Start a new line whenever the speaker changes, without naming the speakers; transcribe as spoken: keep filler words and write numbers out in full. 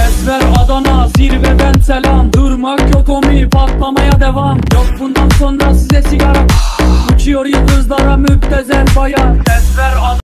Ses ver Adana, zirveden selam. Durmak yok omi, patlamaya devam. Yok bundan sonra size sigara. Uçuyor yıldızlara müptezel bayan. Ses ver Adana.